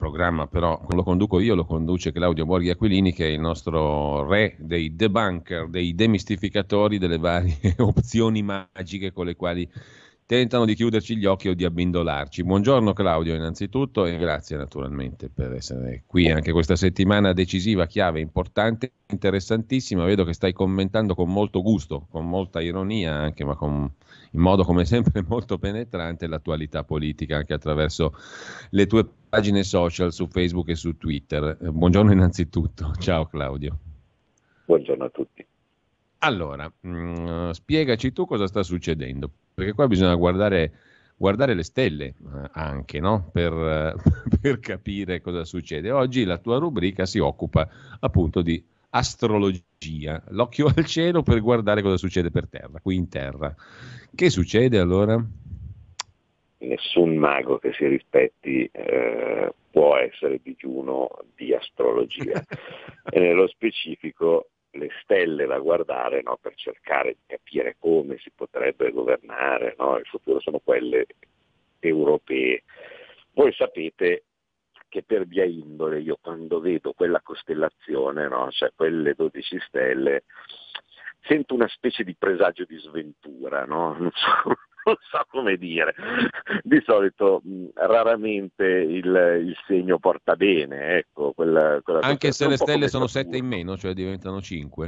programma però non lo conduco io, lo conduce Claudio Borghi Aquilini, che è il nostro re dei debunker, dei demistificatori delle varie opzioni magiche con le quali tentano di chiuderci gli occhi o di abbindolarci. Buongiorno Claudio innanzitutto e grazie naturalmente per essere qui anche questa settimana decisiva, chiave, importante, interessantissima. Vedo che stai commentando con molto gusto, con molta ironia anche, ma in modo come sempre molto penetrante l'attualità politica anche attraverso le tue pagine social su Facebook e su Twitter. Buongiorno innanzitutto, ciao Claudio. Buongiorno a tutti. Allora, spiegaci tu cosa sta succedendo, perché qua bisogna guardare le stelle anche, no? Per capire cosa succede. Oggi la tua rubrica si occupa appunto di astrologia, l'occhio al cielo per guardare cosa succede per terra, qui in terra. Che succede allora? Nessun mago che si rispetti può essere digiuno di astrologia e nello specifico le stelle da guardare, no, per cercare di capire come si potrebbe governare, no, il futuro, sono quelle europee. Voi sapete che per via indole io quando vedo quella costellazione, no, cioè quelle 12 stelle, sento una specie di presagio di sventura, no? Non so come dire. Di solito raramente il segno porta bene, ecco. Anche se le stelle sono 7 in Saturno. meno, cioè diventano 5?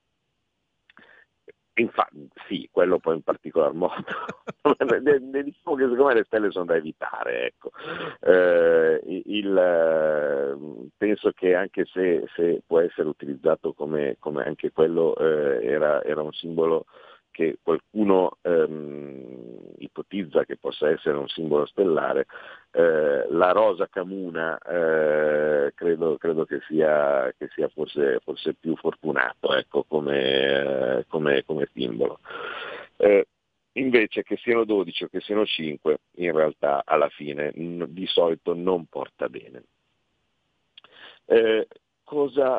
Infatti, sì, quello poi in particolar modo. Diciamo che secondo me le stelle sono da evitare, ecco. Penso che anche se può essere utilizzato come anche quello era un simbolo che qualcuno ipotizza che possa essere un simbolo stellare, la rosa camuna credo che sia forse più fortunato, ecco, come simbolo. Invece che siano 12 o che siano 5, in realtà alla fine di solito non porta bene. Cosa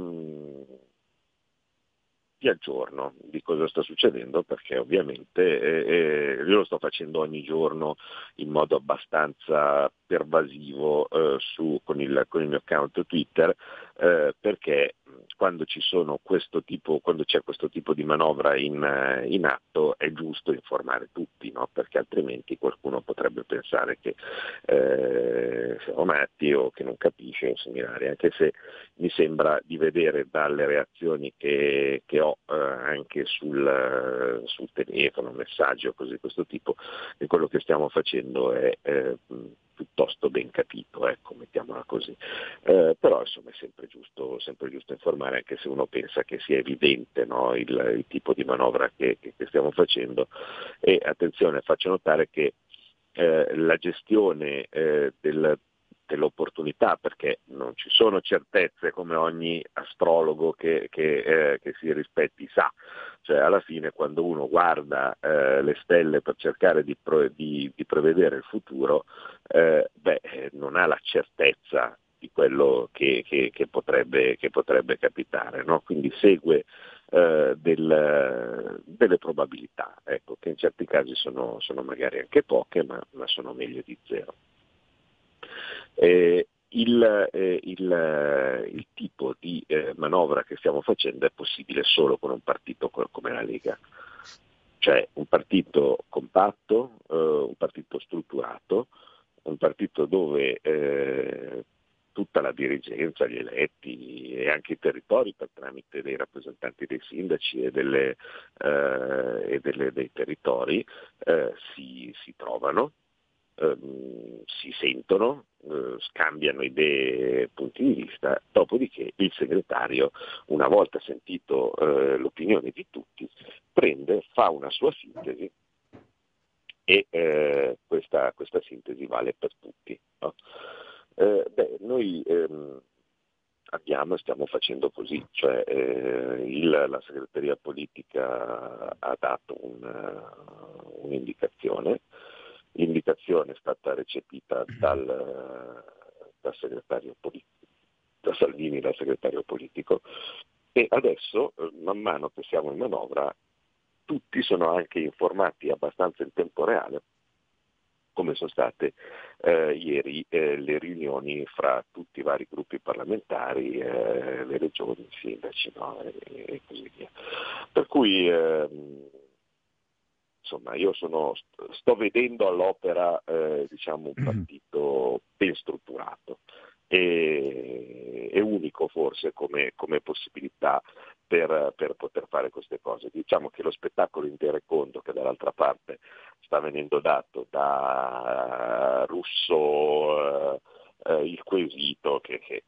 ti aggiorno di cosa sta succedendo, perché ovviamente io lo sto facendo ogni giorno in modo abbastanza pervasivo con il mio account Twitter, perché quando c'è questo tipo di manovra in atto è giusto informare tutti, no? Perché altrimenti qualcuno potrebbe pensare che siamo matti o che non capisce o similari, anche se mi sembra di vedere dalle reazioni che ho anche sul telefono, messaggi o cose di questo tipo, che quello che stiamo facendo è piuttosto ben capito, ecco, mettiamola così. Però insomma è sempre giusto informare, anche se uno pensa che sia evidente, no, il tipo di manovra che stiamo facendo. E attenzione, faccio notare che la gestione dell'opportunità, perché non ci sono certezze, come ogni astrologo che si rispetti sa, cioè alla fine quando uno guarda le stelle per cercare di prevedere il futuro, non ha la certezza di quello che potrebbe capitare, no? Quindi segue delle probabilità, ecco, che in certi casi sono magari anche poche, ma sono meglio di zero. Il tipo di manovra che stiamo facendo è possibile solo con un partito come la Lega, cioè un partito compatto, un partito strutturato, un partito dove tutta la dirigenza, gli eletti e anche i territori per tramite dei rappresentanti dei sindaci e dei territori si trovano, si sentono, scambiano idee e punti di vista, dopodiché il segretario, una volta sentito l'opinione di tutti, fa una sua sintesi e questa sintesi vale per tutti, no? Noi stiamo facendo così, cioè la segreteria politica ha dato un'indicazione. L'indicazione è stata recepita dal segretario politico, da Salvini, dal segretario politico, e adesso, man mano che siamo in manovra, tutti sono anche informati abbastanza in tempo reale come sono state ieri le riunioni fra tutti i vari gruppi parlamentari, le regioni, i sindaci, no? E così via. Per cui insomma io sto vedendo all'opera diciamo un partito ben strutturato e unico forse come possibilità per poter fare queste cose. Diciamo che lo spettacolo intero e conto che dall'altra parte sta venendo dato da Russo, il quesito che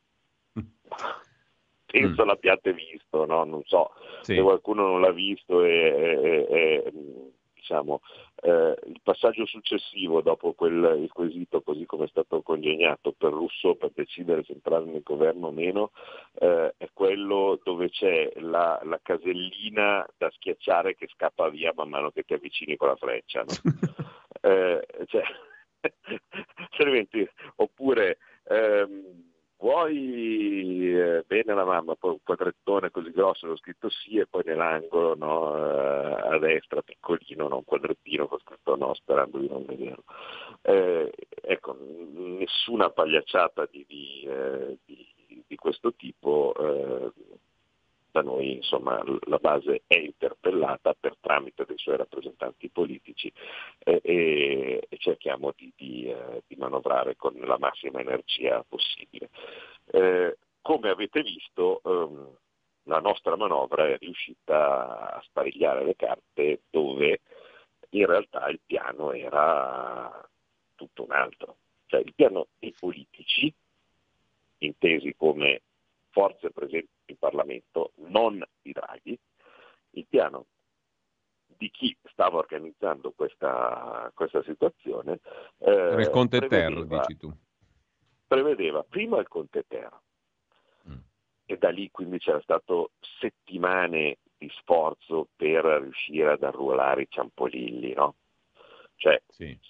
penso l'abbiate visto, no? Non so se qualcuno non l'ha visto diciamo, il passaggio successivo dopo il quesito, così come è stato congegnato per Rousseau per decidere se entrare nel governo o meno, è quello dove c'è la casellina da schiacciare che scappa via man mano che ti avvicini con la freccia, no? Oppure vuoi bene la mamma, poi un quadrettone così grosso, l'ho scritto sì, e poi nell'angolo, no, a destra piccolino, no, un quadrettino con scritto no, sperando di non vederlo. Ecco, nessuna pagliacciata di questo tipo. Da noi insomma la base è interpellata per tramite dei suoi rappresentanti politici e cerchiamo di manovrare con la massima energia possibile. Come avete visto la nostra manovra è riuscita a sparigliare le carte dove in realtà il piano era tutto un altro, cioè il piano dei politici intesi come forze presenti in Parlamento, non di Draghi, il piano di chi stava organizzando questa situazione il Conte Ter, dici tu. Prevedeva prima il Conte Ter e da lì quindi c'era stato settimane di sforzo per riuscire ad arruolare i Ciampolilli, no? Cioè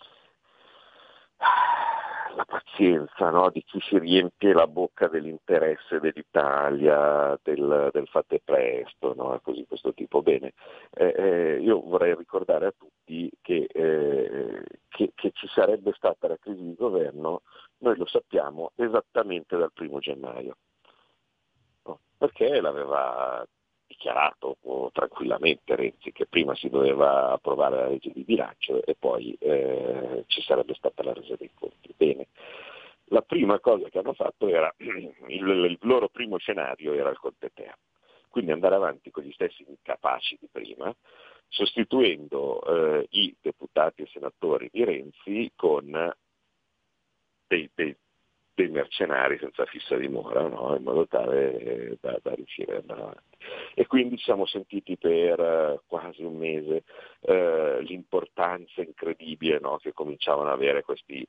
la pazienza, no, di chi si riempie la bocca dell'interesse dell'Italia, del fate presto, no, così questo tipo. Bene, io vorrei ricordare a tutti che ci sarebbe stata la crisi di governo, noi lo sappiamo esattamente dal 1° gennaio, no? Perché l'aveva dichiarato tranquillamente Renzi che prima si doveva approvare la legge di bilancio e poi ci sarebbe stata la resa dei conti. Bene, la prima cosa che hanno fatto era il loro primo scenario era il Conte Ter, quindi andare avanti con gli stessi incapaci di prima, sostituendo i deputati e senatori di Renzi con dei mercenari senza fissa dimora, no? In modo tale da riuscire ad andare avanti. E quindi ci siamo sentiti per quasi un mese l'importanza incredibile, no? Che cominciavano ad avere questi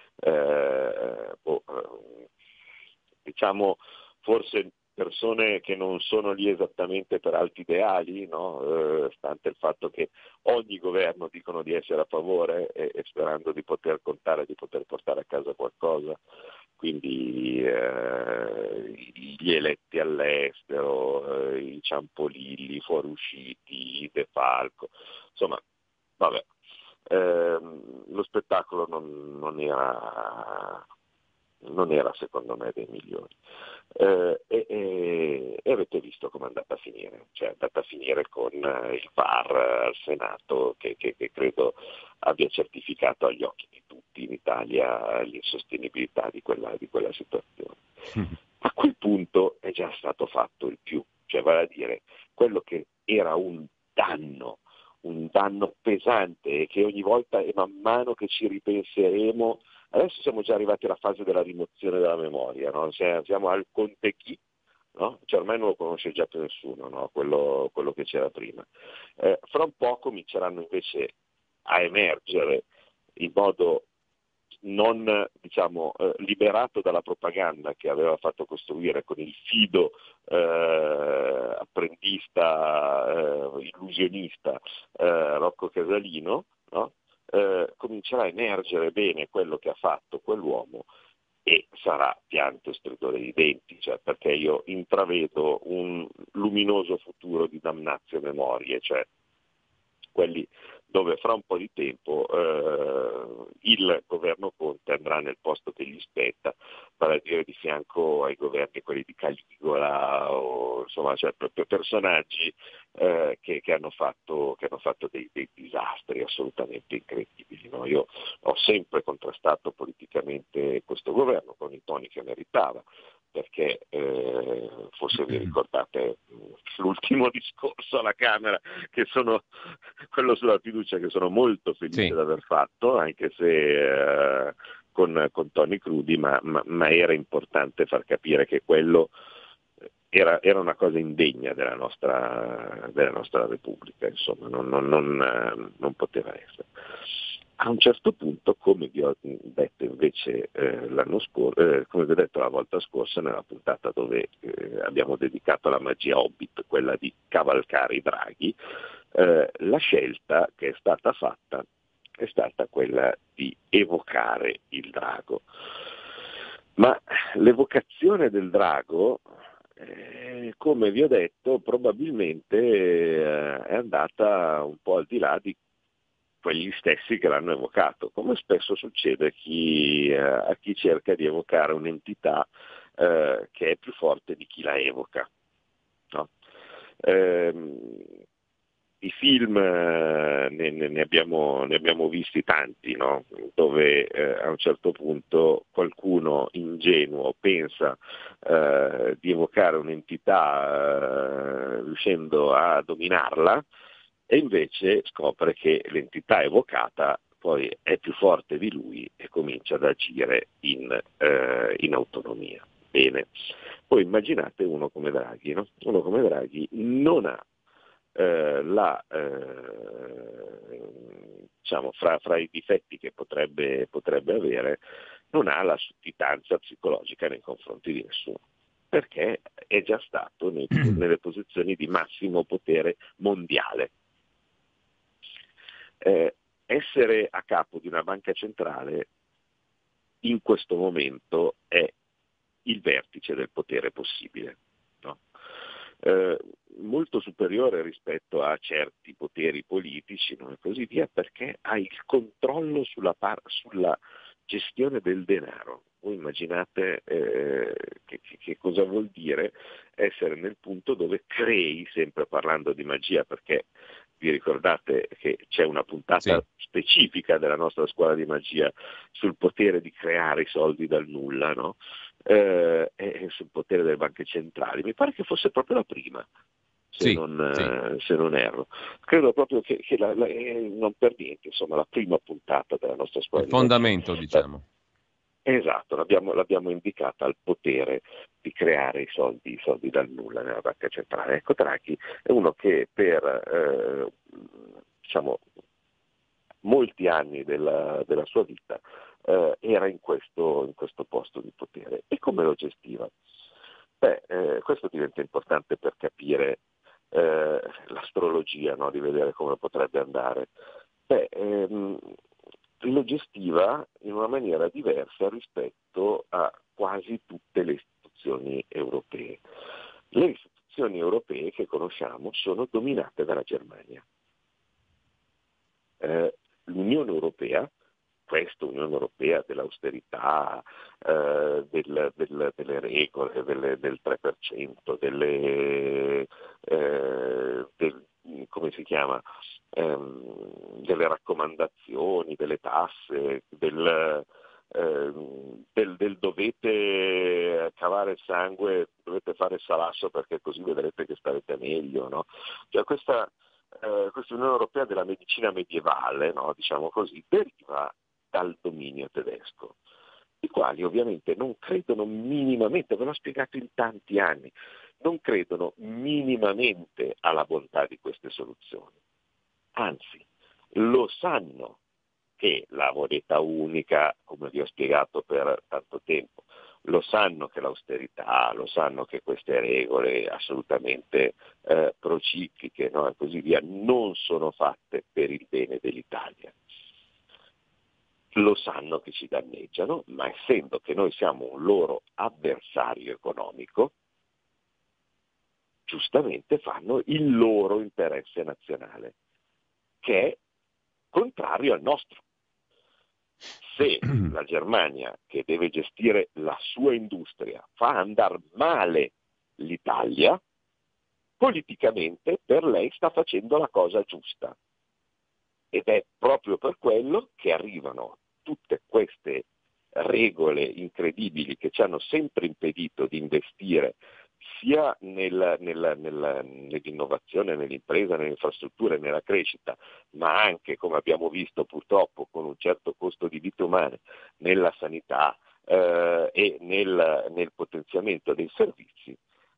diciamo forse persone che non sono lì esattamente per alti ideali, no? Stante il fatto che ogni governo dicono di essere a favore e sperando di poter contare, di poter portare a casa qualcosa. Quindi gli eletti all'estero, i Ciampolilli, i fuoriusciti, i De Falco, insomma, vabbè, lo spettacolo non era secondo me dei migliori. E avete visto come è andata a finire, cioè è andata a finire con il VAR al Senato che credo abbia certificato agli occhi di tutti in Italia l'insostenibilità di quella situazione. A quel punto è già stato fatto il più, cioè vale a dire quello che era un danno pesante e che ogni volta e man mano che ci ripenseremo. Adesso siamo già arrivati alla fase della rimozione della memoria, no? Siamo al Conte chi, no? Cioè ormai non lo conosce già più nessuno, no? Quello che c'era prima. Fra un po' cominceranno invece a emergere in modo non liberato dalla propaganda che aveva fatto costruire con il fido apprendista, illusionista Rocco Casalino, no? Comincerà a emergere bene quello che ha fatto quell'uomo e sarà pianto e stridore di denti, cioè, perché io intravedo un luminoso futuro di damnatio memorie, cioè quelli dove fra un po' di tempo il governo Conte andrà nel posto che gli spetta, vale a dire di fianco ai governi quelli di Caligola, o insomma, cioè, proprio personaggi che hanno fatto dei disastri assolutamente incredibili. No? Io ho sempre contrastato politicamente questo governo con i toni che meritava, perché forse vi ricordate l'ultimo discorso alla Camera, che sono quello sulla fiducia, che sono molto felice Sì. di aver fatto, anche se con toni crudi, ma era importante far capire che quello era una cosa indegna della nostra Repubblica, insomma, non poteva essere. A un certo punto, come vi ho detto invece come vi ho detto la volta scorsa, nella puntata dove abbiamo dedicato alla magia Hobbit, quella di cavalcare i draghi, la scelta che è stata fatta è stata quella di evocare il drago. Ma l'evocazione del drago, come vi ho detto, probabilmente è andata un po' al di là di quegli stessi che l'hanno evocato, come spesso succede a chi cerca di evocare un'entità che è più forte di chi la evoca. No? I film ne abbiamo visti tanti, no? Dove a un certo punto qualcuno ingenuo pensa di evocare un'entità riuscendo a dominarla, e invece scopre che l'entità evocata poi è più forte di lui e comincia ad agire in autonomia. Bene, poi immaginate uno come Draghi, no? Uno come Draghi non ha diciamo, fra i difetti che potrebbe avere, non ha la sudditanza psicologica nei confronti di nessuno, perché è già stato nelle posizioni di massimo potere mondiale. Essere a capo di una banca centrale in questo momento è il vertice del potere possibile, no? Molto superiore rispetto a certi poteri politici, no? E così via, perché ha il controllo sulla gestione del denaro. Voi immaginate che cosa vuol dire essere nel punto dove crei, sempre parlando di magia, perché vi ricordate che c'è una puntata specifica della nostra scuola di magia sul potere di creare i soldi dal nulla, no? E sul potere delle banche centrali. Mi pare che fosse proprio la prima, se non erro. Credo proprio che non per niente, insomma, la prima puntata della nostra scuola il di magia. fondamento, diciamo. Esatto, l'abbiamo indicata al potere di creare i soldi dal nulla nella banca centrale. Ecco, Draghi è uno che per diciamo molti anni della sua vita era in questo posto di potere. E come lo gestiva? Questo diventa importante per capire l'astrologia, no? Di vedere come potrebbe andare. Lo gestiva in una maniera diversa rispetto a quasi tutte le istituzioni europee. Le istituzioni europee che conosciamo sono dominate dalla Germania. L'Unione Europea, questa Unione Europea dell'austerità, delle regole, del 3%, come si chiama, delle raccomandazioni, delle tasse, del dovete cavare il sangue, dovete fare il salasso perché così vedrete che starete meglio, no? Cioè questa Unione Europea della medicina medievale, no? Diciamo così, deriva dal dominio tedesco, i quali ovviamente non credono minimamente, ve l'ho spiegato in tanti anni, non credono minimamente alla bontà di queste soluzioni. Anzi, lo sanno che la moneta unica, come vi ho spiegato per tanto tempo, lo sanno che l'austerità, lo sanno che queste regole assolutamente procicliche, no? E così via, non sono fatte per il bene dell'Italia. Lo sanno che ci danneggiano, ma essendo che noi siamo un loro avversario economico, giustamente fanno il loro interesse nazionale, che è contrario al nostro. Se la Germania, che deve gestire la sua industria, fa andare male l'Italia, politicamente per lei sta facendo la cosa giusta. Ed è proprio per quello che arrivano tutte queste regole incredibili che ci hanno sempre impedito di investire sia nell'innovazione, nell'impresa, nelle infrastrutture, nella crescita, ma anche, come abbiamo visto purtroppo, con un certo costo di vite umane, nella sanità e nel potenziamento dei servizi.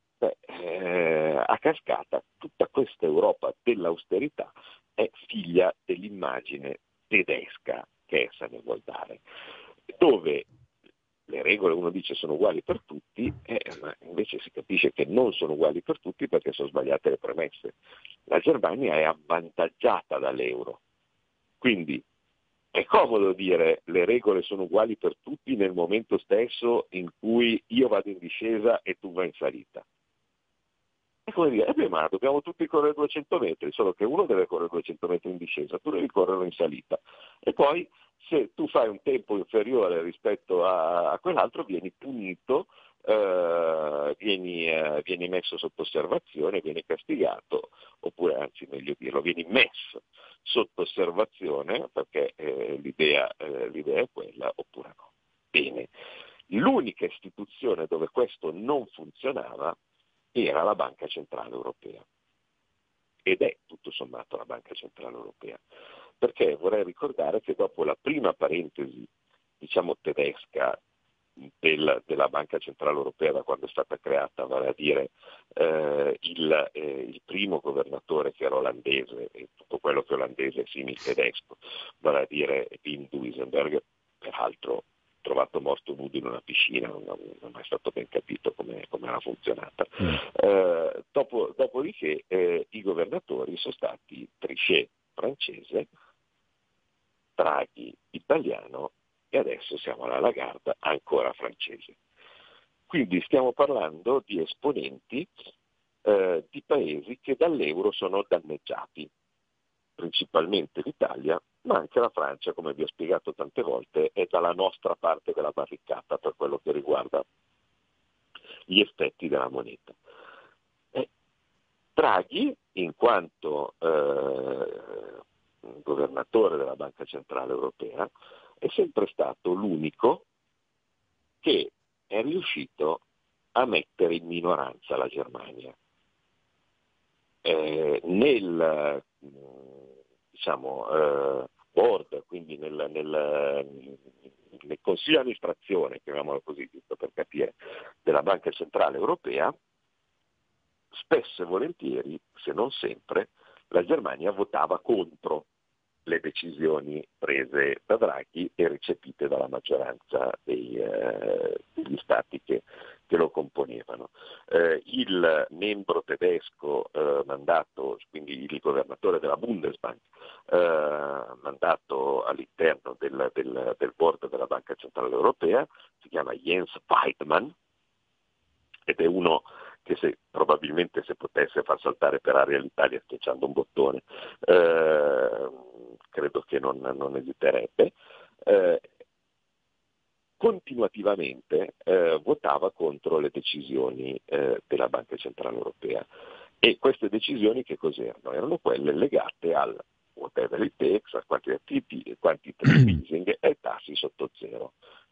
A cascata tutta questa Europa dell'austerità è figlia dell'immagine tedesca che essa ne vuol dare, dove le regole, uno dice, sono uguali per tutti, ma invece si capisce che non sono uguali per tutti perché sono sbagliate le premesse. La Germania è avvantaggiata dall'euro, quindi è comodo dire le regole sono uguali per tutti nel momento stesso in cui io vado in discesa e tu vai in salita. È come dire, ma dobbiamo tutti correre 200 metri, solo che uno deve correre 200 metri in discesa, tu devi correre in salita. E poi se tu fai un tempo inferiore rispetto a quell'altro vieni punito, vieni messo sotto osservazione, vieni castigato, oppure anzi meglio dirlo, vieni messo sotto osservazione perché l'idea è quella, oppure no. Bene, l'unica istituzione dove questo non funzionava era la Banca Centrale Europea, ed è tutto sommato la Banca Centrale Europea, perché vorrei ricordare che dopo la prima parentesi, diciamo tedesca, della Banca Centrale Europea da quando è stata creata, vale a dire il primo governatore che era olandese, e tutto quello che è olandese è simile tedesco, vale a dire Wim Duisenberg, peraltro trovato morto nudo in una piscina, non è mai stato ben capito come era funzionata. Dopodiché i governatori sono stati Trichet francese, Draghi italiano e adesso siamo alla Lagarde ancora francese. Quindi stiamo parlando di esponenti di paesi che dall'euro sono danneggiati, principalmente l'Italia, ma anche la Francia, come vi ho spiegato tante volte, è dalla nostra parte della barricata per quello che riguarda gli effetti della moneta. Draghi, in quanto governatore della Banca Centrale Europea, è sempre stato l'unico che è riuscito a mettere in minoranza la Germania. Nel board, quindi nel consiglio di amministrazione, chiamiamolo così, giusto per capire, della Banca Centrale Europea, spesso e volentieri, se non sempre, la Germania votava contro le decisioni prese da Draghi e recepite dalla maggioranza degli stati che lo componevano. Il membro tedesco mandato, quindi il governatore della Bundesbank, mandato all'interno del board della Banca Centrale Europea, si chiama Jens Weidmann, ed è uno che probabilmente se potesse far saltare per aria l'Italia schiacciando un bottone, credo che non esiterebbe, continuativamente votava contro le decisioni della Banca Centrale Europea. E queste decisioni che cos'erano? Erano quelle legate al whatever it takes, al quantitative easing e ai tassi sotto zero.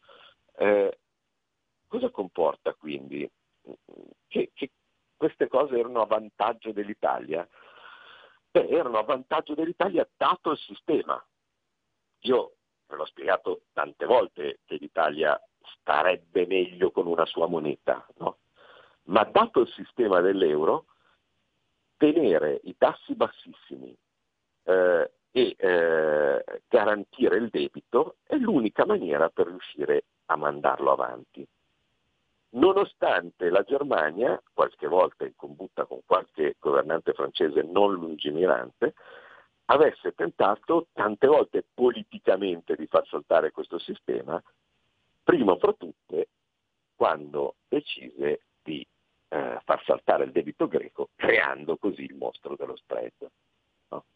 Cosa comporta quindi? Che queste cose erano a vantaggio dell'Italia? Erano a vantaggio dell'Italia dato il sistema. Io ve l'ho spiegato tante volte che l'Italia starebbe meglio con una sua moneta, no? Ma dato il sistema dell'euro, tenere i tassi bassissimi e garantire il debito è l'unica maniera per riuscire a mandarlo avanti. Nonostante la Germania, qualche volta in combutta con qualche governante francese non lungimirante, avesse tentato tante volte politicamente di far saltare questo sistema, prima fra tutte quando decise di far saltare il debito greco, creando così il mostro dello spread. No?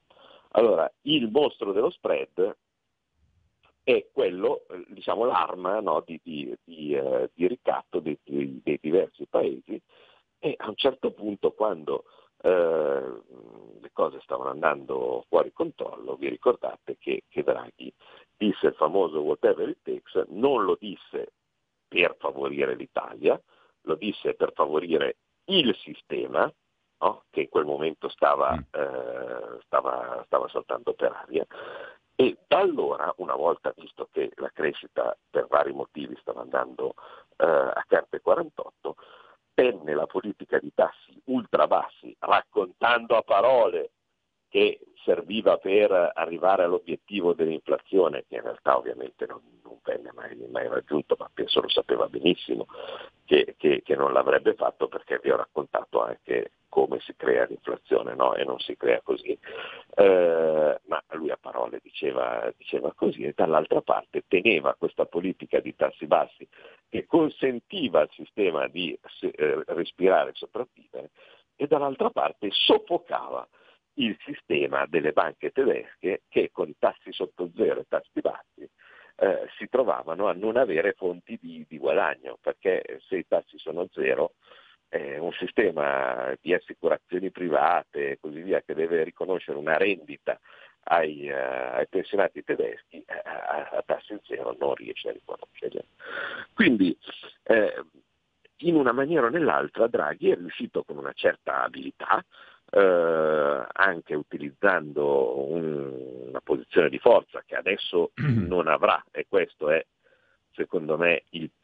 Allora, il mostro dello spread è quello, diciamo, l'arma, no, di ricatto dei diversi paesi, e a un certo punto, quando le cose stavano andando fuori controllo, vi ricordate che Draghi disse il famoso whatever it takes. Non lo disse per favorire l'Italia, lo disse per favorire il sistema, no? Che in quel momento stava saltando per aria. E da allora, una volta visto che la crescita per vari motivi stava andando a carte 48, tenne la politica di tassi ultra bassi, raccontando a parole che serviva per arrivare all'obiettivo dell'inflazione, che in realtà ovviamente non venne mai raggiunto, ma penso lo sapeva benissimo che non l'avrebbe fatto, perché vi ho raccontato anche come si crea l'inflazione, no? E non si crea così. Ma lui a parole diceva così, e dall'altra parte teneva questa politica di tassi bassi che consentiva al sistema di respirare e sopravvivere, e dall'altra parte soffocava il sistema delle banche tedesche, che con i tassi sotto zero e tassi bassi si trovavano a non avere fonti di guadagno, perché se i tassi sono zero, un sistema di assicurazioni private e così via, che deve riconoscere una rendita ai pensionati tedeschi, a tassi zero non riesce a riconoscerli. Quindi in una maniera o nell'altra Draghi è riuscito, con una certa abilità, anche utilizzando una posizione di forza che adesso non avrà, e questo è secondo me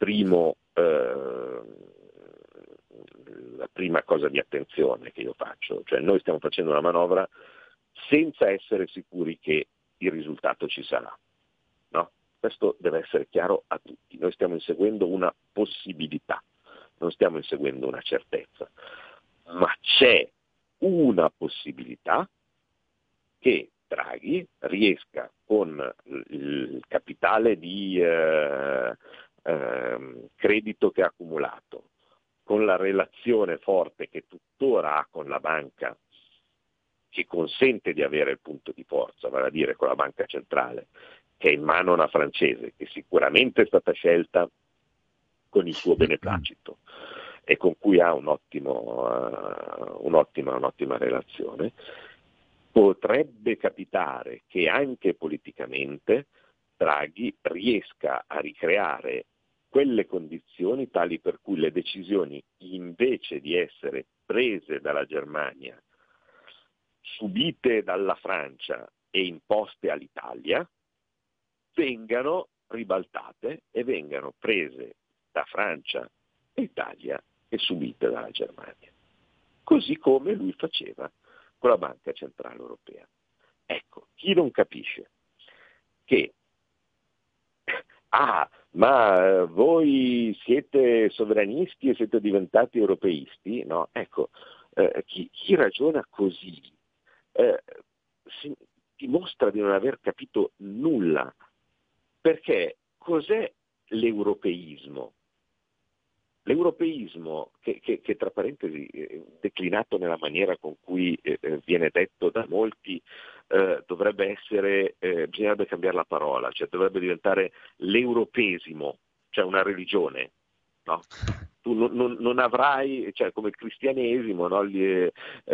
la prima cosa di attenzione che io faccio. Cioè, noi stiamo facendo una manovra senza essere sicuri che il risultato ci sarà, no? Questo deve essere chiaro a tutti. Noi stiamo inseguendo una possibilità, non stiamo inseguendo una certezza, ma c'è una possibilità che Draghi riesca, con il capitale di credito che ha accumulato, con la relazione forte che tuttora ha con la banca, che consente di avere il punto di forza, vale a dire con la banca centrale, che è in mano a una francese, che sicuramente è stata scelta con il suo beneplacito e con cui ha un'ottima relazione. Potrebbe capitare che anche politicamente Draghi riesca a ricreare quelle condizioni tali per cui le decisioni, invece di essere prese dalla Germania, subite dalla Francia e imposte all'Italia, vengano ribaltate e vengano prese da Francia e Italia e subite dalla Germania, così come lui faceva con la Banca Centrale Europea. Ecco, chi non capisce che ma voi siete sovranisti e siete diventati europeisti, no? Ecco, chi ragiona così dimostra di non aver capito nulla, perché cos'è l'europeismo? L'europeismo, che tra parentesi declinato nella maniera con cui viene detto da molti, dovrebbe essere, bisognerebbe cambiare la parola, cioè dovrebbe diventare l'europesimo, cioè una religione, no? Tu non avrai, cioè come il cristianesimo, no? No,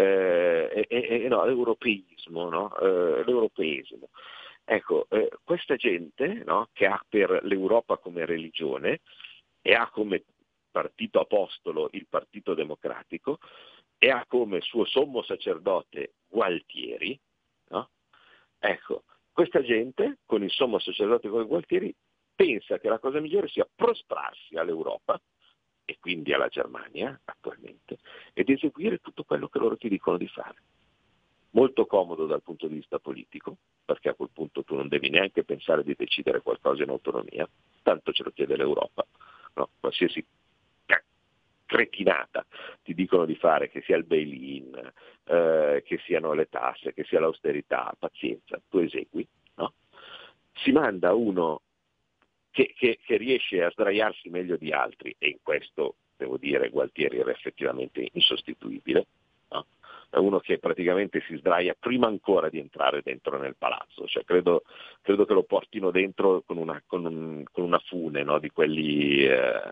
l'europeismo, no? L'europeismo. Ecco, questa gente, no, che ha per l'Europa come religione e ha come partito apostolo il Partito Democratico e ha come suo sommo sacerdote Gualtieri, no? Ecco, questa gente con il sommo sacerdote come Gualtieri pensa che la cosa migliore sia prostrarsi all'Europa e quindi alla Germania attualmente ed eseguire tutto quello che loro ti dicono di fare. Molto comodo dal punto di vista politico, perché a quel punto tu non devi neanche pensare di decidere qualcosa in autonomia, tanto ce lo chiede l'Europa, no? Qualsiasi cretinata ti dicono di fare, che sia il bail-in, che siano le tasse, che sia l'austerità, pazienza, tu esegui, no? Si manda uno che riesce a sdraiarsi meglio di altri, e in questo devo dire Gualtieri era effettivamente insostituibile, no? è uno che praticamente si sdraia prima ancora di entrare dentro nel palazzo, cioè credo che lo portino dentro con una fune, no? Di quelli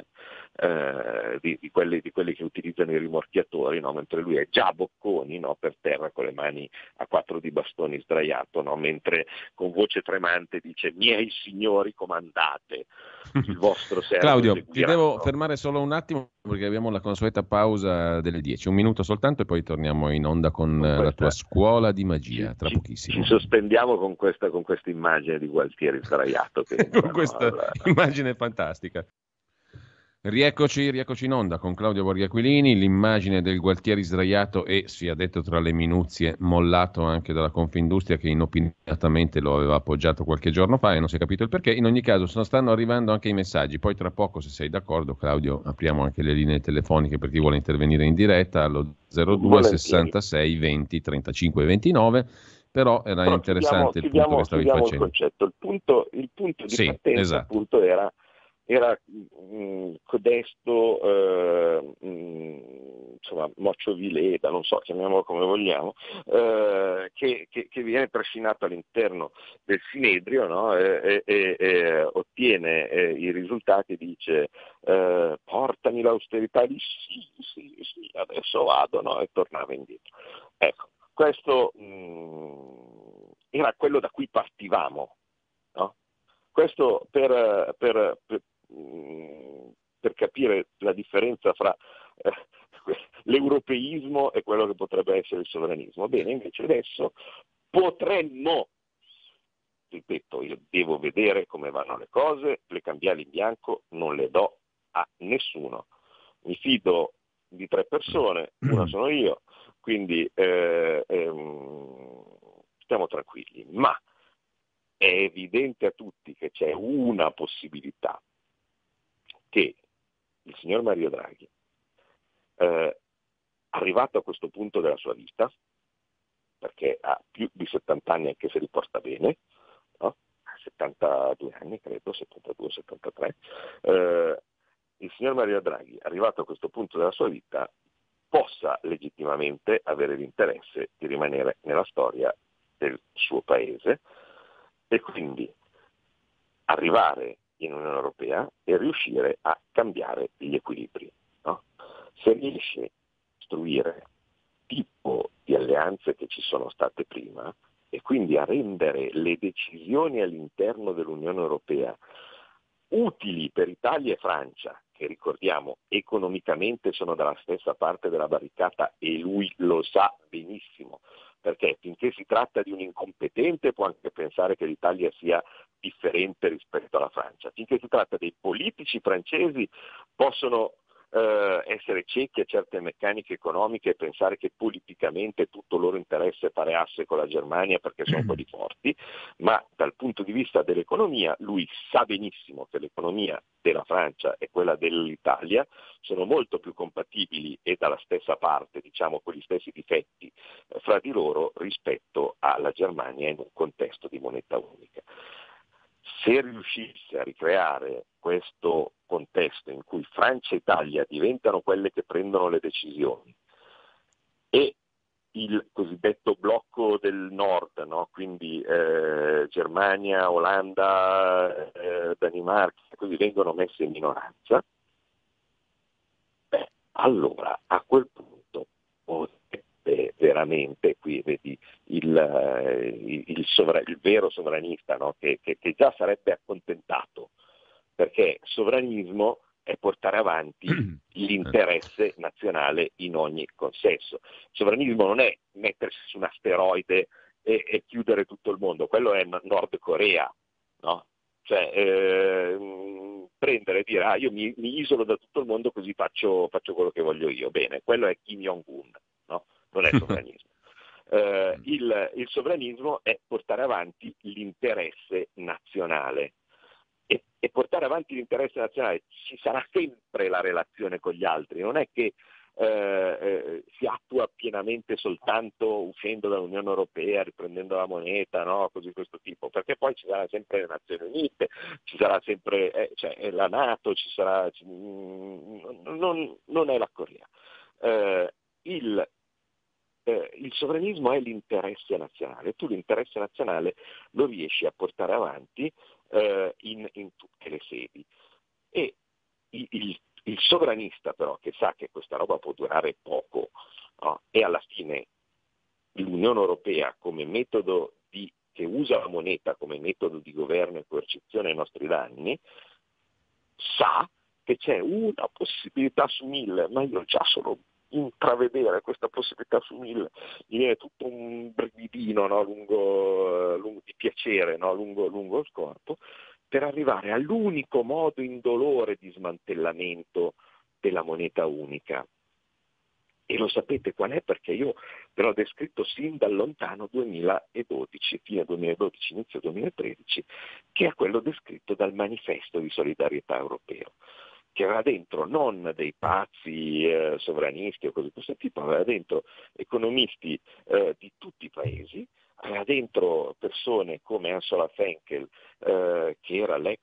di quelli che utilizzano i rimorchiatori, no? Mentre lui è già a bocconi, no? Per terra con le mani a quattro di bastoni sdraiato, no? Mentre con voce tremante dice: miei signori comandate, il vostro servo Claudio, ti seguirà. devo No? fermare solo un attimo perché abbiamo la consueta pausa delle 10, un minuto soltanto e poi torniamo in onda con la tua scuola di magia, tra ci pochissimo. sospendiamo con questa immagine di Gualtieri sdraiato che entra, Con questa no? immagine fantastica. Rieccoci in onda con Claudio Borghi Aquilini, l'immagine del Gualtieri sdraiato e, sia detto tra le minuzie, mollato anche dalla Confindustria che inopinatamente lo aveva appoggiato qualche giorno fa e non si è capito il perché. In ogni caso stanno arrivando anche i messaggi, poi tra poco, se sei d'accordo Claudio, apriamo anche le linee telefoniche per chi vuole intervenire in diretta allo 02 Volentieri. 66 20 35 29, però era Però interessante il punto che stavi chiudiamo il facendo. concetto. Il punto di Sì, partenza esatto. appunto era codesto insomma Moccio Vileda, non so, chiamiamolo come vogliamo, che viene trascinato all'interno del Sinedrio, no? E ottiene i risultati, dice portami l'austerità, di sì, adesso vado, no? E tornava indietro. Ecco, questo era quello da cui partivamo, no? Questo per capire la differenza fra l'europeismo e quello che potrebbe essere il sovranismo. Bene, invece adesso potremmo, ripeto, io devo vedere come vanno le cose, le cambiali in bianco non le do a nessuno. Mi fido di 3 persone, una sono io, quindi stiamo tranquilli, ma è evidente a tutti che c'è una possibilità che il signor Mario Draghi, arrivato a questo punto della sua vita, perché ha più di 70 anni anche se li porta bene, no? 72 anni credo, 72-73, il signor Mario Draghi, arrivato a questo punto della sua vita, possa legittimamente avere l'interesse di rimanere nella storia del suo paese e quindi arrivare in Unione Europea e riuscire a cambiare gli equilibri. No? Se riesce a costruire tipo di alleanze che ci sono state prima e quindi a rendere le decisioni all'interno dell'Unione Europea utili per Italia e Francia, che ricordiamo economicamente sono dalla stessa parte della barricata e lui lo sa benissimo, perché finché si tratta di un incompetente può anche pensare che l'Italia sia differente rispetto alla Francia, finché si tratta dei politici francesi possono essere ciechi a certe meccaniche economiche e pensare che politicamente tutto loro interesse fare asse con la Germania perché sono quelli forti, ma dal punto di vista dell'economia lui sa benissimo che l'economia della Francia e quella dell'Italia sono molto più compatibili e dalla stessa parte, diciamo con gli stessi difetti fra di loro rispetto alla Germania in un contesto di moneta unica. Se riuscisse a ricreare questo contesto in cui Francia e Italia diventano quelle che prendono le decisioni e il cosiddetto blocco del nord, no? Quindi Germania, Olanda, Danimarca, così vengono messe in minoranza, allora a quel punto veramente, qui vedi il vero sovranista, no? che già sarebbe accontentato, perché sovranismo è portare avanti l'interesse nazionale in ogni consesso. Sovranismo non è mettersi su un asteroide e chiudere tutto il mondo, quello è Nord Corea, no? Cioè prendere e dire io mi isolo da tutto il mondo così faccio quello che voglio io. Bene, quello è Kim Jong-un, no? Non è sovranismo. Il sovranismo è portare avanti l'interesse nazionale e portare avanti l'interesse nazionale ci sarà sempre la relazione con gli altri, non è che si attua pienamente soltanto uscendo dall'Unione Europea, riprendendo la moneta, no? Così questo tipo, perché poi ci sarà sempre le Nazioni Unite, ci sarà sempre la NATO, ci sarà, non è la Corea. il sovranismo è l'interesse nazionale, tu l'interesse nazionale lo riesci a portare avanti in tutte le sedi. E il sovranista però, che sa che questa roba può durare poco, no? E alla fine l'Unione Europea come metodo che usa la moneta come metodo di governo e coercizione ai nostri danni, sa che c'è una possibilità su 1000, ma io già solo intravedere questa possibilità su 1000 mi viene tutto un brividino, no? lungo di piacere, no? lungo il corpo, per arrivare all'unico modo indolore di smantellamento della moneta unica. E lo sapete qual è? Perché io ve l'ho descritto sin dal lontano 2012, fine 2012, inizio 2013, che è quello descritto dal manifesto di solidarietà europeo, che aveva dentro non dei pazzi sovranisti o cose di questo tipo, aveva dentro economisti di tutti i paesi, aveva dentro persone come Ursula Fenkel, che era l'ex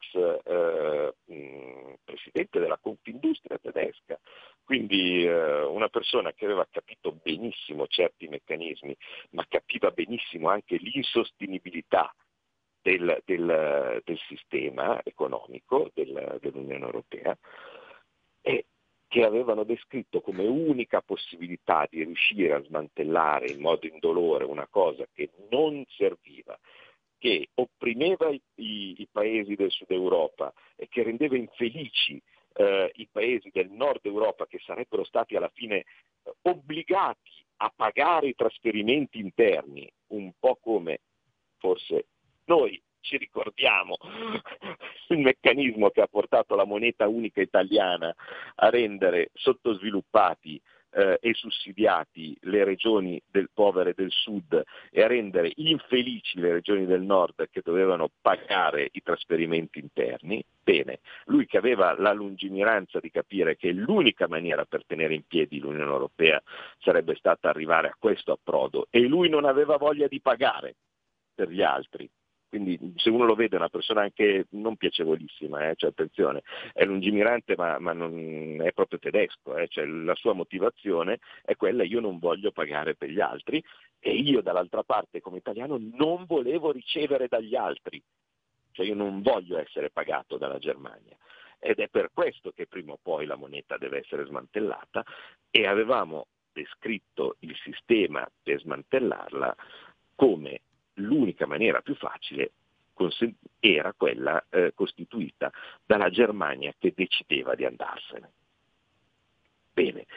presidente della Confindustria tedesca, quindi una persona che aveva capito benissimo certi meccanismi, ma capiva benissimo anche l'insostenibilità del sistema economico dell'Unione Europea, e che avevano descritto come unica possibilità di riuscire a smantellare in modo indolore una cosa che non serviva, che opprimeva i paesi del sud Europa e che rendeva infelici i paesi del nord Europa, che sarebbero stati alla fine obbligati a pagare i trasferimenti interni, un po' come forse noi ci ricordiamo il meccanismo che ha portato la moneta unica italiana a rendere sottosviluppati e sussidiati le regioni povere del sud e a rendere infelici le regioni del nord che dovevano pagare i trasferimenti interni. Bene, lui che aveva la lungimiranza di capire che l'unica maniera per tenere in piedi l'Unione Europea sarebbe stata arrivare a questo approdo, e lui non aveva voglia di pagare per gli altri. Quindi se uno lo vede è una persona anche non piacevolissima, cioè attenzione, è lungimirante ma non è proprio tedesco, cioè la sua motivazione è quella: io non voglio pagare per gli altri, e io dall'altra parte come italiano non volevo ricevere dagli altri, cioè io non voglio essere pagato dalla Germania. Ed è per questo che prima o poi la moneta deve essere smantellata, e avevamo descritto il sistema per smantellarla come l'unica maniera più facile era quella costituita dalla Germania che decideva di andarsene. Bene,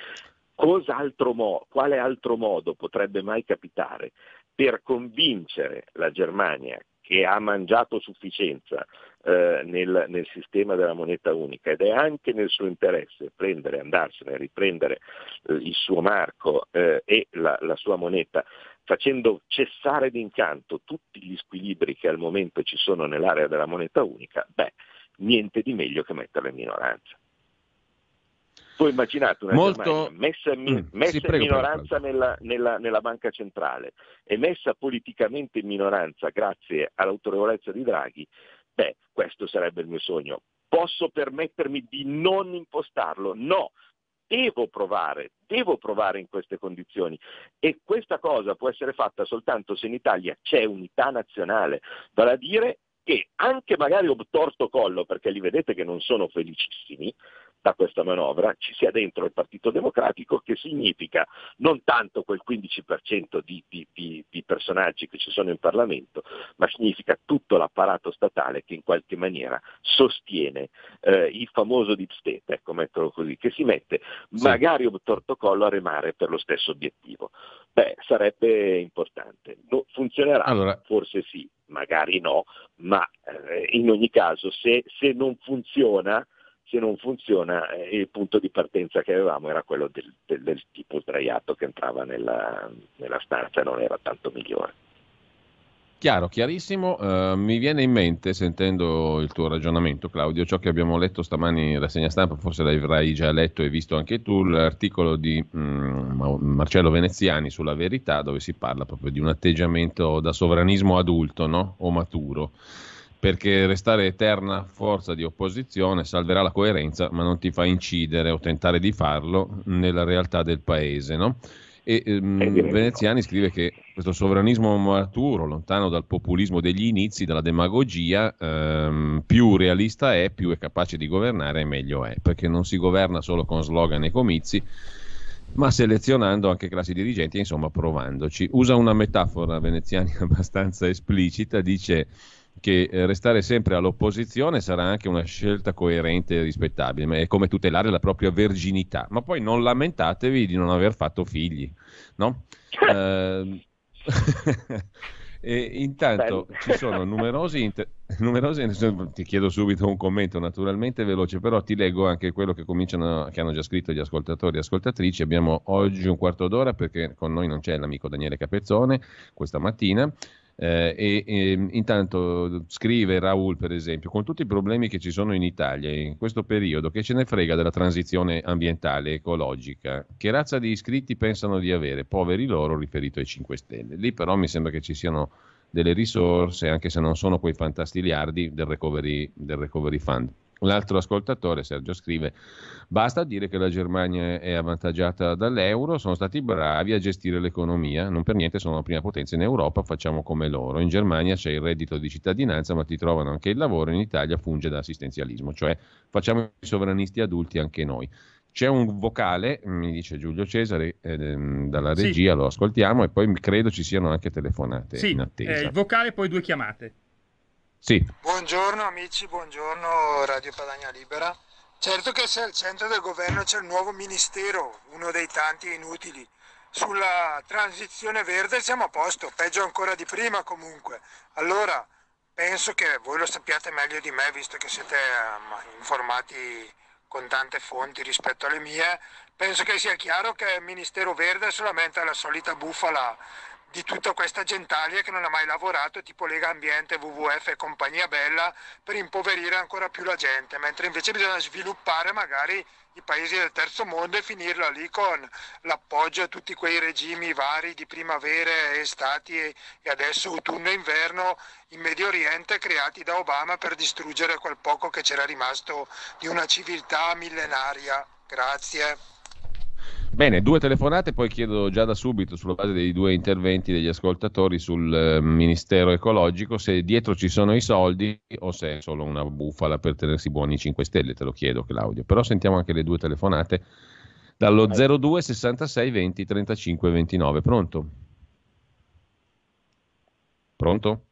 quale altro modo potrebbe mai capitare per convincere la Germania, che ha mangiato sufficienza nel sistema della moneta unica, ed è anche nel suo interesse andarsene, riprendere il suo marco e la sua moneta, facendo cessare d'incanto tutti gli squilibri che al momento ci sono nell'area della moneta unica, niente di meglio che metterla in minoranza. Voi immaginate una Germania messa in minoranza nella banca centrale e messa politicamente in minoranza grazie all'autorevolezza di Draghi. Questo sarebbe il mio sogno. Posso permettermi di non impostarlo? No, devo provare in queste condizioni, e questa cosa può essere fatta soltanto se in Italia c'è unità nazionale, vale a dire che anche magari obtorto collo, perché li vedete che non sono felicissimi da questa manovra, ci sia dentro il Partito Democratico, che significa non tanto quel 15% di personaggi che ci sono in Parlamento, ma significa tutto l'apparato statale che in qualche maniera sostiene il famoso deep state, ecco, metterlo così, che si mette magari obtorto collo a remare per lo stesso obiettivo. Sarebbe importante. Funzionerà? Allora, forse sì, magari no, ma in ogni caso se non funziona, il punto di partenza che avevamo era quello del tipo sdraiato che entrava nella stanza, e non era tanto migliore. Chiaro, chiarissimo. Mi viene in mente, sentendo il tuo ragionamento, Claudio, ciò che abbiamo letto stamani in rassegna stampa, forse l'avrai già letto e visto anche tu, l'articolo di Marcello Veneziani sulla Verità, dove si parla proprio di un atteggiamento da sovranismo adulto, no? O maturo, perché restare eterna forza di opposizione salverà la coerenza, ma non ti fa incidere o tentare di farlo nella realtà del paese, no? E Veneziani scrive che questo sovranismo maturo, lontano dal populismo degli inizi, dalla demagogia, più realista è, più è capace di governare e meglio è, perché non si governa solo con slogan e comizi, ma selezionando anche classi dirigenti e insomma provandoci. Usa una metafora Veneziani abbastanza esplicita, dice che restare sempre all'opposizione sarà anche una scelta coerente e rispettabile, ma è come tutelare la propria verginità, ma poi non lamentatevi di non aver fatto figli, no? E intanto ci sono numerosi, ti chiedo subito un commento naturalmente veloce, però ti leggo anche quello che hanno già scritto gli ascoltatori e ascoltatrici. Abbiamo oggi un quarto d'ora perché con noi non c'è l'amico Daniele Capezzone questa mattina. Intanto scrive Raul, per esempio, con tutti i problemi che ci sono in Italia in questo periodo, che ce ne frega della transizione ambientale, ecologica, che razza di iscritti pensano di avere? Poveri loro, riferito ai 5 Stelle. Lì però mi sembra che ci siano delle risorse, anche se non sono quei fantastiliardi del recovery fund. L'altro ascoltatore, Sergio, scrive: basta dire che la Germania è avvantaggiata dall'euro, sono stati bravi a gestire l'economia, non per niente sono la prima potenza in Europa, facciamo come loro. In Germania c'è il reddito di cittadinanza, ma ti trovano anche il lavoro, in Italia funge da assistenzialismo, cioè facciamo i sovranisti adulti anche noi. C'è un vocale, mi dice Giulio Cesare, dalla regia, lo ascoltiamo, e poi credo ci siano anche telefonate in attesa. Il vocale, poi 2 chiamate. Sì. Buongiorno amici, buongiorno Radio Padania Libera. Certo che se al centro del governo c'è il nuovo ministero, uno dei tanti inutili, sulla transizione verde siamo a posto, peggio ancora di prima comunque. Allora, penso che voi lo sappiate meglio di me, visto che siete informati con tante fonti rispetto alle mie. Penso che sia chiaro che il Ministero Verde è solamente la solita bufala di tutta questa gentaglia che non ha mai lavorato, tipo Lega Ambiente, WWF e compagnia bella, per impoverire ancora più la gente, mentre invece bisogna sviluppare magari i paesi del terzo mondo e finirla lì con l'appoggio a tutti quei regimi vari di primavere, estati e adesso autunno e inverno in Medio Oriente creati da Obama per distruggere quel poco che c'era rimasto di una civiltà millenaria. Grazie. Bene, 2 telefonate, poi chiedo già da subito, sulla base dei 2 interventi degli ascoltatori sul Ministero Ecologico, se dietro ci sono i soldi o se è solo una bufala per tenersi buoni i 5 Stelle, te lo chiedo Claudio. Però sentiamo anche le 2 telefonate dallo 02 66 20 35 29. Pronto? Pronto?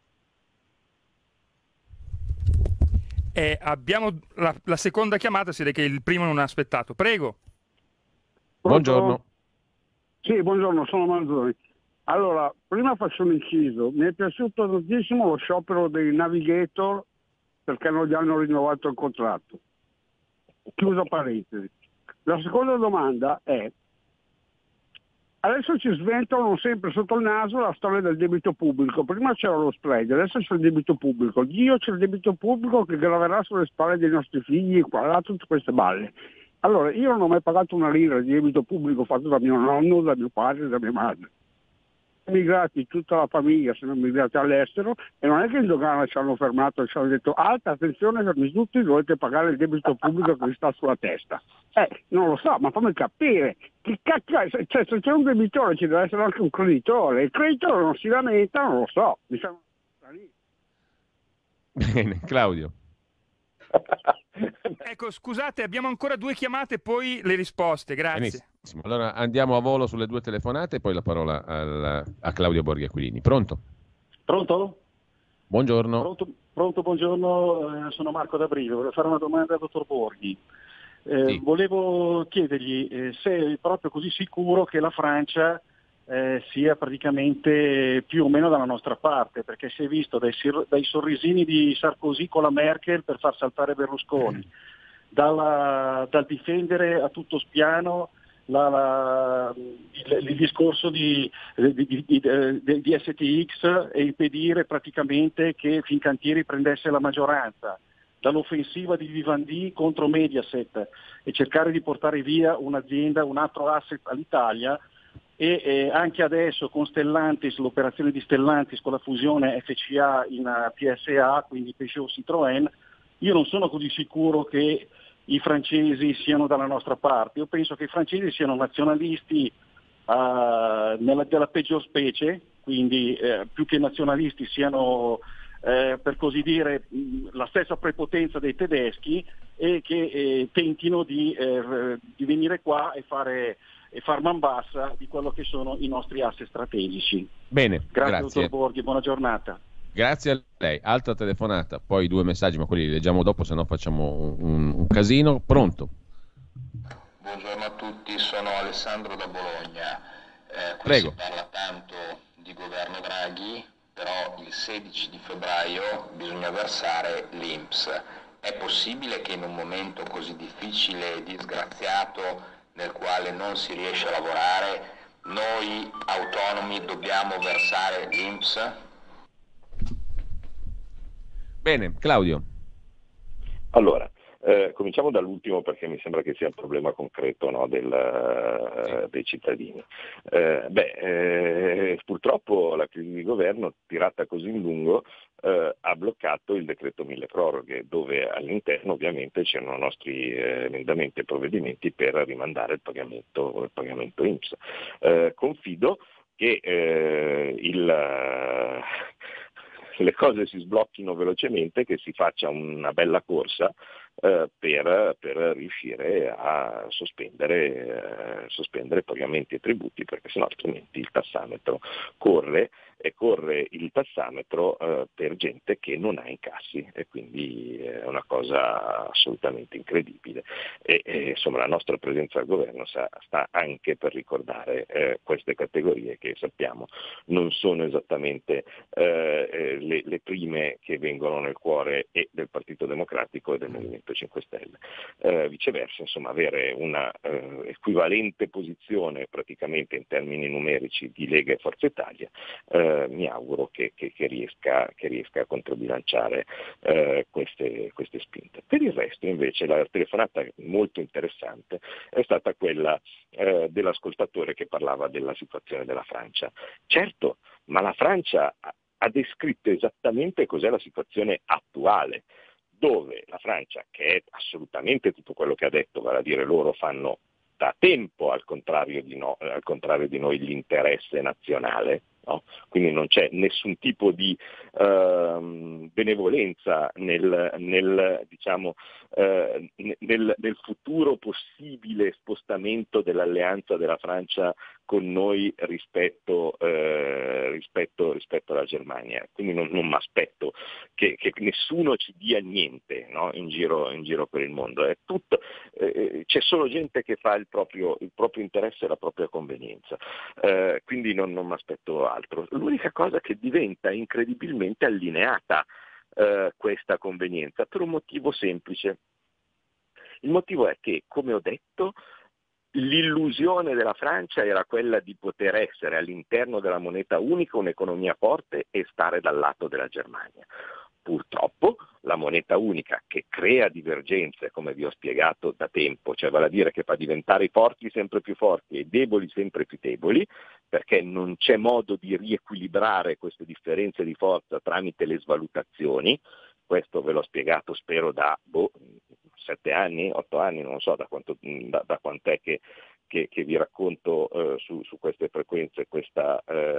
Abbiamo la seconda chiamata, si vede che il primo non ha aspettato. Prego. Buongiorno. Sì, buongiorno, sono Manzoni. Allora, prima faccio un inciso. Mi è piaciuto tantissimo lo sciopero dei navigator perché non gli hanno rinnovato il contratto. Chiuso parentesi. La seconda domanda è: adesso ci sventolano sempre sotto il naso la storia del debito pubblico. Prima c'era lo spread, adesso c'è il debito pubblico. Dio, c'è il debito pubblico che graverà sulle spalle dei nostri figli, qua, tutte queste balle. Allora, io non ho mai pagato una lira di debito pubblico fatto da mio nonno, da mio padre, da mia madre. Immigrati, tutta la famiglia sono immigrati all'estero e non è che in dogana ci hanno fermato e ci hanno detto: alta attenzione, fermi tutti, dovete pagare il debito pubblico che vi sta sulla testa. Non lo so, ma fammi capire, che cacchio è? Cioè, se c'è un debitore ci deve essere anche un creditore, il creditore non si lamenta, non lo so, mi sembra lì. Bene, Claudio. Ecco, scusate, abbiamo ancora 2 chiamate, poi le risposte, grazie. Benissimo. Allora andiamo a volo sulle 2 telefonate e poi la parola a Claudio Borghi Aquilini. Pronto? Pronto? Buongiorno. Pronto, buongiorno, sono Marco D'Abrilo, volevo fare una domanda al dottor Borghi. Sì. Volevo chiedergli se è proprio così sicuro che la Francia sia praticamente più o meno dalla nostra parte, perché si è visto dai sorrisini di Sarkozy con la Merkel per far saltare Berlusconi, dal difendere a tutto spiano il discorso di STX e impedire praticamente che Fincantieri prendesse la maggioranza, dall'offensiva di Vivendi contro Mediaset e cercare di portare via un'azienda, un altro asset all'Italia. E anche adesso con Stellantis, l'operazione di Stellantis con la fusione FCA in PSA, quindi Peugeot Citroën, io non sono così sicuro che i francesi siano dalla nostra parte. Io penso che i francesi siano nazionalisti della peggior specie, quindi più che nazionalisti siano per così dire la stessa prepotenza dei tedeschi, e che tentino di venire qua e far man bassa di quello che sono i nostri assi strategici. Bene, grazie. Dottor Borghi, buona giornata. Grazie a lei. Altra telefonata, poi 2 messaggi, ma quelli li leggiamo dopo, se no facciamo un casino. Pronto? Buongiorno a tutti, sono Alessandro da Bologna. Qui Prego. si parla tanto di governo Draghi, però il 16 di febbraio bisogna versare l'INPS. È possibile che in un momento così difficile e disgraziato, nel quale non si riesce a lavorare, noi autonomi dobbiamo versare l'INPS? Bene, Claudio. Allora, cominciamo dall'ultimo, perché mi sembra che sia un problema concreto, no, dei cittadini. Purtroppo la crisi di governo, tirata così in lungo, ha bloccato il decreto mille proroghe, dove all'interno ovviamente c'erano nostri emendamenti e provvedimenti per rimandare il pagamento INPS. Confido che le cose si sblocchino velocemente, che si faccia una bella corsa per riuscire a sospendere pagamenti e tributi, perché sennò altrimenti il tassametro corre il tassametro per gente che non ha incassi, e quindi è una cosa assolutamente incredibile. E insomma la nostra presenza al governo sta anche per ricordare queste categorie, che sappiamo non sono esattamente le prime che vengono nel cuore e del Partito Democratico e del Movimento 5 Stelle. Viceversa, insomma, avere una equivalente posizione praticamente in termini numerici di Lega e Forza Italia, mi auguro che riesca a controbilanciare queste spinte. Per il resto invece la telefonata molto interessante è stata quella dell'ascoltatore che parlava della situazione della Francia. Certo, ma la Francia ha descritto esattamente cos'è la situazione attuale, dove la Francia, che è assolutamente tutto quello che ha detto, vale a dire loro fanno da tempo, al contrario di noi, l'interesse nazionale, no? Quindi non c'è nessun tipo di benevolenza nel futuro possibile spostamento dell'alleanza della Francia con noi rispetto alla Germania. Quindi non mi aspetto che nessuno ci dia niente, no? in giro per il mondo. È tutto, c'è solo gente che fa il proprio interesse e la propria convenienza. Quindi non mi aspetto altro. L'unica cosa che diventa incredibilmente allineata questa convenienza, per un motivo semplice. Il motivo è che, come ho detto, l'illusione della Francia era quella di poter essere all'interno della moneta unica un'economia forte e stare dal lato della Germania. Purtroppo la moneta unica, che crea divergenze, come vi ho spiegato da tempo, cioè vale a dire che fa diventare i forti sempre più forti e i deboli sempre più deboli, perché non c'è modo di riequilibrare queste differenze di forza tramite le svalutazioni. Questo ve l'ho spiegato, spero, da 7 anni, 8 anni, non so da quant'è che vi racconto su queste frequenze questo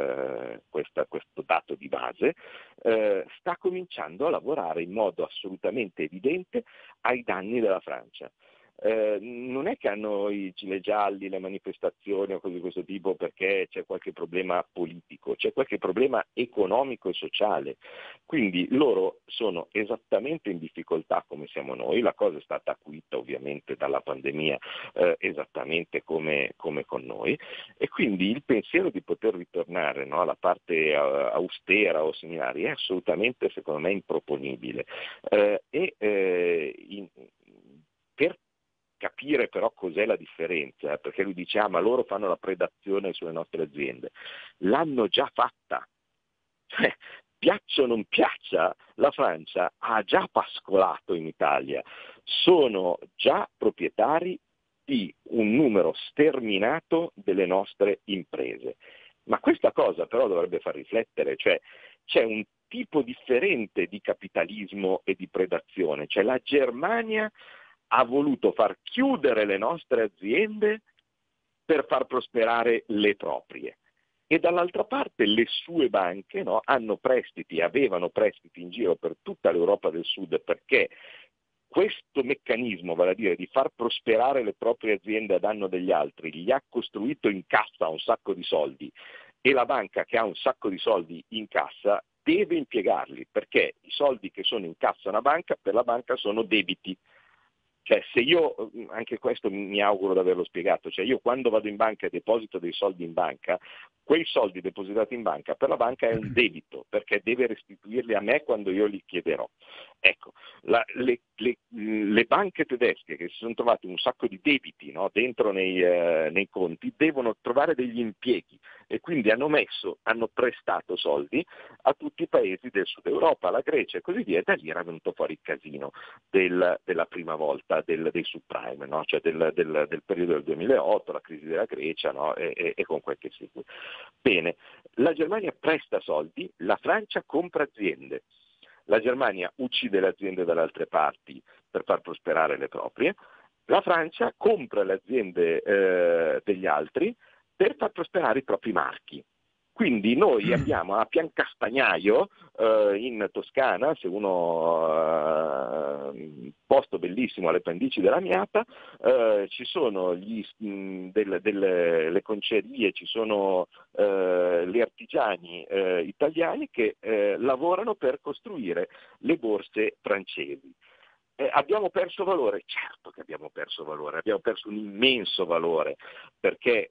dato di base. Sta cominciando a lavorare in modo assolutamente evidente ai danni della Francia. Non è che hanno i gilet gialli, le manifestazioni o cose di questo tipo perché c'è qualche problema politico, c'è qualche problema economico e sociale. Quindi loro sono esattamente in difficoltà come siamo noi, la cosa è stata acuita ovviamente dalla pandemia esattamente come con noi, e quindi il pensiero di poter ritornare, no, alla parte austera o similari è assolutamente, secondo me, improponibile. Per capire però cos'è la differenza, perché lui dice ma loro fanno la predazione sulle nostre aziende, l'hanno già fatta, cioè, piaccia o non piaccia, la Francia ha già pascolato in Italia, sono già proprietari di un numero sterminato delle nostre imprese. Ma questa cosa però dovrebbe far riflettere, cioè c'è un tipo differente di capitalismo e di predazione, cioè la Germania ha voluto far chiudere le nostre aziende per far prosperare le proprie. E dall'altra parte le sue banche, no, avevano prestiti in giro per tutta l'Europa del Sud, perché questo meccanismo, vale a dire di far prosperare le proprie aziende a danno degli altri, gli ha costruito in cassa un sacco di soldi, e la banca che ha un sacco di soldi in cassa deve impiegarli, perché i soldi che sono in cassa una banca, per la banca sono debiti. Cioè, se io, anche questo mi auguro di averlo spiegato, cioè io quando vado in banca e deposito dei soldi in banca, quei soldi depositati in banca per la banca è un debito, perché deve restituirli a me quando io li chiederò. Ecco, le banche tedesche che si sono trovate un sacco di debiti, no, dentro nei conti, devono trovare degli impieghi, e quindi hanno prestato soldi a tutti i paesi del sud Europa, alla Grecia e così via, e da lì era venuto fuori il casino della prima volta dei subprime, no? Cioè del periodo del 2008, la crisi della Grecia, no? e con quel che segue. Bene, la Germania presta soldi, la Francia compra aziende. La Germania uccide le aziende dalle altre parti per far prosperare le proprie, la Francia compra le aziende degli altri per far prosperare i propri marchi. Quindi noi abbiamo a Piancastagnaio in Toscana, se un posto bellissimo alle pendici della Miata, ci sono le concerie, ci sono gli artigiani italiani che lavorano per costruire le borse francesi. Abbiamo perso valore? Certo che abbiamo perso valore, abbiamo perso un immenso valore, perché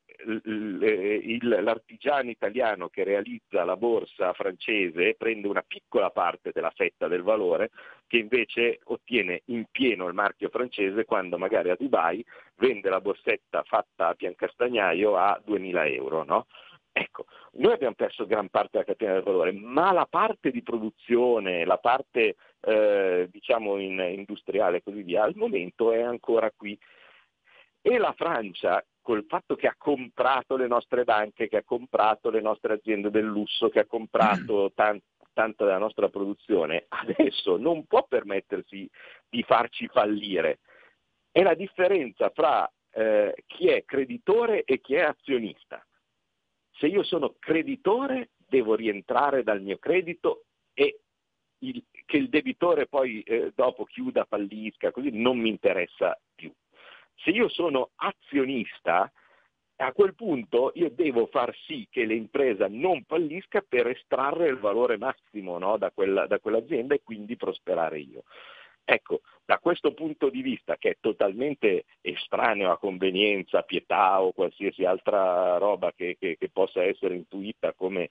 l'artigiano italiano che realizza la borsa francese prende una piccola parte della fetta del valore, che invece ottiene in pieno il marchio francese quando magari a Dubai vende la borsetta fatta a Piancastagnaio a 2.000 euro, no? Ecco, noi abbiamo perso gran parte della catena del valore, ma la parte di produzione, la parte diciamo industriale e così via, al momento è ancora qui. E la Francia, col fatto che ha comprato le nostre banche, che ha comprato le nostre aziende del lusso, che ha comprato tanta della nostra produzione, adesso non può permettersi di farci fallire. È la differenza fra chi è creditore e chi è azionista. Se io sono creditore devo rientrare dal mio credito, e che il debitore poi dopo chiuda, fallisca, così non mi interessa più. Se io sono azionista, a quel punto io devo far sì che l'impresa non fallisca per estrarre il valore massimo, no, da quell'azienda, e quindi prosperare io. Ecco, da questo punto di vista, che è totalmente estraneo a convenienza, a pietà o qualsiasi altra roba che possa essere intuita come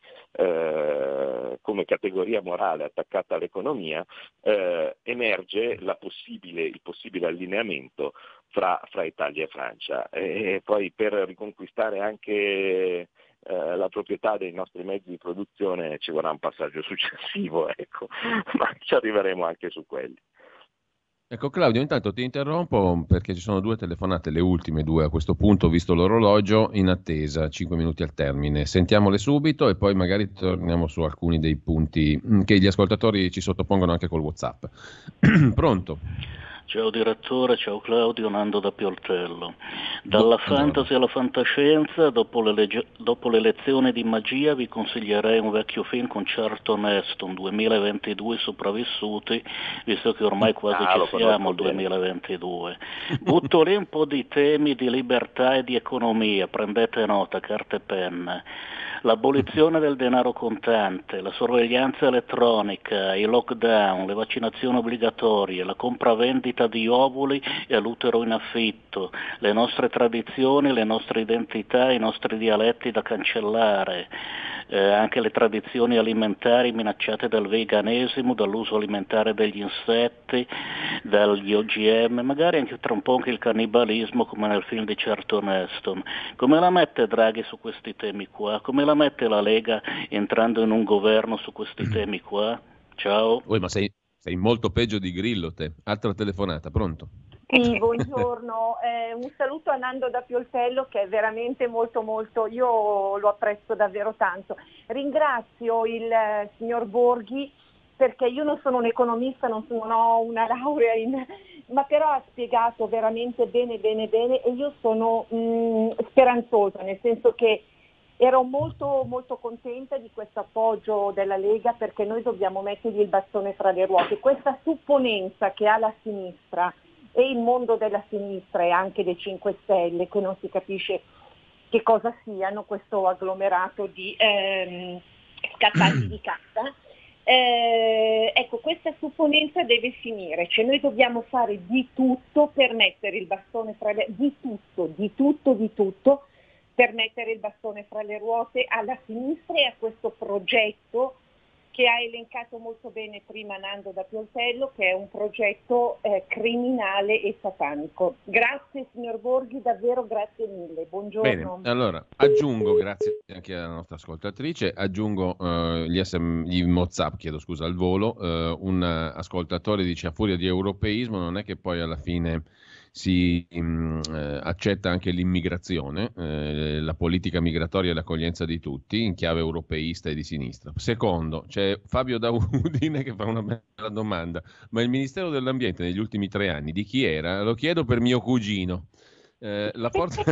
categoria morale attaccata all'economia, emerge il possibile allineamento fra Italia e Francia. E poi per riconquistare anche la proprietà dei nostri mezzi di produzione ci vorrà un passaggio successivo, ecco, ma ci arriveremo anche su quelli. Ecco Claudio, intanto ti interrompo perché ci sono 2 telefonate, le ultime 2 a questo punto, visto l'orologio, in attesa, 5 minuti al termine. Sentiamole subito e poi magari torniamo su alcuni dei punti che gli ascoltatori ci sottopongono anche col WhatsApp. Pronto? Ciao direttore, ciao Claudio, Nando da Pioltello. Dalla fantasy alla fantascienza, dopo le lezioni di magia vi consiglierei un vecchio film con Charlton Heston, 2022 sopravvissuti, visto che ormai quasi ci siamo al 2022. Butto lì un po' di temi di libertà e di economia, prendete nota, carta e penna. L'abolizione del denaro contante, la sorveglianza elettronica, i lockdown, le vaccinazioni obbligatorie, la compravendita di ovuli e l'utero in affitto, le nostre tradizioni, le nostre identità, i nostri dialetti da cancellare, anche le tradizioni alimentari minacciate dal veganesimo, dall'uso alimentare degli insetti, dagli OGM, magari anche tra un po' anche il cannibalismo come nel film di Charlton Heston. Come la mette Draghi su questi temi qua? Come la mette la Lega entrando in un governo su questi temi qua? Ciao. Ma sei molto peggio di Grillo te. Altra telefonata, pronto? Sì, buongiorno, un saluto a Nando da Pioltello che è veramente molto, io lo apprezzo davvero tanto. Ringrazio il signor Borghi perché io non sono un economista, non ho una laurea ma però ha spiegato veramente bene e io sono speranzosa, nel senso che ero molto, molto contenta di questo appoggio della Lega, perché noi dobbiamo mettergli il bastone fra le ruote. Questa supponenza che ha la sinistra e il mondo della sinistra e anche dei 5 Stelle, che non si capisce che cosa siano, questo agglomerato di scappanti di casa. Ecco, questa supponenza deve finire, cioè noi dobbiamo fare di tutto per mettere il bastone fra le di tutto per mettere il bastone fra le ruote alla sinistra e a questo progetto che ha elencato molto bene prima Nando da Pioltello, che è un progetto criminale e satanico. Grazie signor Borghi, davvero grazie mille, buongiorno. Bene, allora aggiungo, grazie anche alla nostra ascoltatrice, aggiungo gli WhatsApp, chiedo scusa al volo, un ascoltatore dice: a furia di europeismo non è che poi alla fine si accetta anche l'immigrazione, la politica migratoria e l'accoglienza di tutti in chiave europeista e di sinistra. Secondo, c'è Fabio da Udine che fa una bella domanda: ma il Ministero dell'Ambiente negli ultimi 3 anni di chi era? Lo chiedo per mio cugino. La forza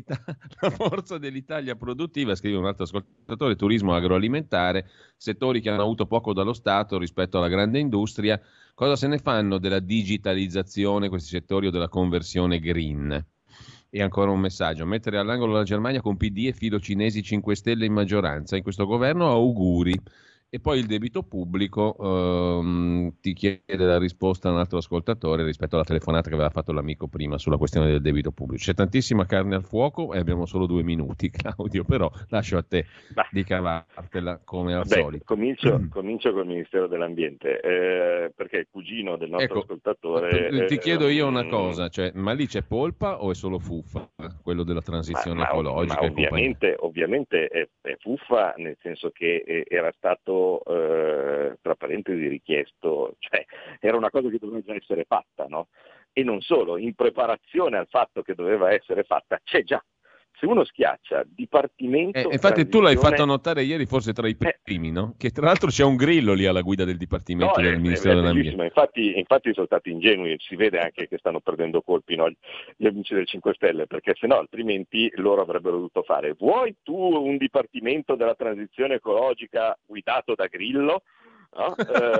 dell'Italia produttiva, scrive un altro ascoltatore, turismo agroalimentare, settori che hanno avuto poco dallo Stato rispetto alla grande industria. Cosa se ne fanno della digitalizzazione questi settori o della conversione green? E ancora un messaggio: mettere all'angolo la Germania con PD e filo cinesi 5 Stelle in maggioranza in questo governo, auguri. E poi il debito pubblico, ti chiede la risposta un altro ascoltatore rispetto alla telefonata che aveva fatto l'amico prima sulla questione del debito pubblico. C'è tantissima carne al fuoco e abbiamo solo 2 minuti, Claudio, però lascio a te di cavartela come al solito. Comincio col Ministero dell'Ambiente, perché il cugino del nostro ascoltatore... Ti chiedo io una cosa, cioè, ma lì c'è polpa o è solo fuffa, quello della transizione ecologica? Ma ovviamente è fuffa, nel senso che era stato tra parentesi richiesto, cioè era una cosa che doveva già essere fatta, no? E non solo, in preparazione al fatto che doveva essere fatta c'è già. Se uno schiaccia Dipartimento... infatti tu l'hai fatto notare ieri forse tra i primi, no? Che tra l'altro c'è un grillo lì alla guida del Dipartimento del Ministero dell'Ambiente. Infatti sono stati ingenui, si vede anche che stanno perdendo colpi, no? Gli amici del 5 Stelle, perché se no altrimenti loro avrebbero dovuto fare: vuoi tu un Dipartimento della transizione ecologica guidato da Grillo? No?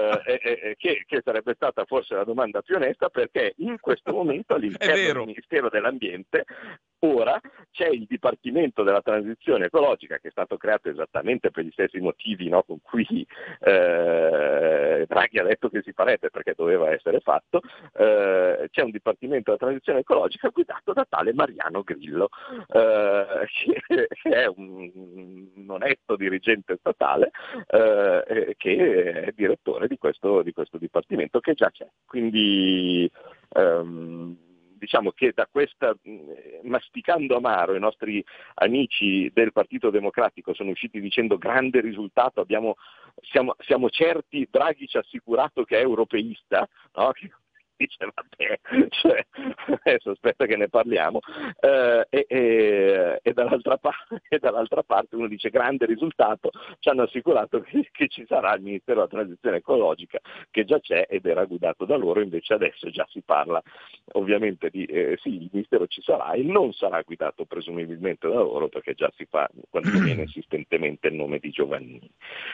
Che sarebbe stata forse la domanda più onesta, perché in questo momento all'interno del Ministero dell'Ambiente ora c'è il Dipartimento della Transizione Ecologica, che è stato creato esattamente per gli stessi motivi, no, con cui Draghi ha detto che si farebbe, perché doveva essere fatto. C'è un Dipartimento della Transizione Ecologica guidato da tale Mariano Grillo, che è un onesto dirigente statale, che è direttore di questo Dipartimento, che già c'è. Quindi diciamo che da questa, masticando amaro, i nostri amici del Partito Democratico sono usciti dicendo: grande risultato, siamo certi, Draghi ci ha assicurato che è europeista, no? Dice vabbè, cioè, adesso aspetta che ne parliamo, e dall'altra parte uno dice: grande risultato, ci hanno assicurato che ci sarà il Ministero della Transizione Ecologica, che già c'è ed era guidato da loro. Invece adesso già si parla ovviamente di sì, il Ministero ci sarà e non sarà guidato presumibilmente da loro, perché già si fa quantomeno insistentemente il nome di Giovannini.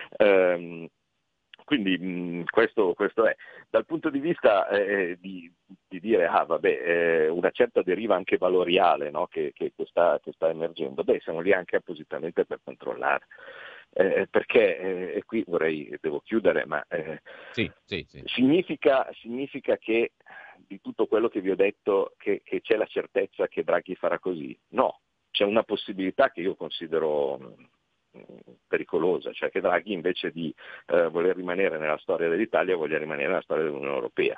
Quindi questo è. Dal punto di vista di dire una certa deriva anche valoriale, no? che sta emergendo, siamo lì anche appositamente per controllare. Perché e qui devo chiudere, ma sì. Significa che di tutto quello che vi ho detto che c'è la certezza che Draghi farà così? No, c'è una possibilità che io considero pericolosa, cioè che Draghi, invece di voler rimanere nella storia dell'Italia, voglia rimanere nella storia dell'Unione Europea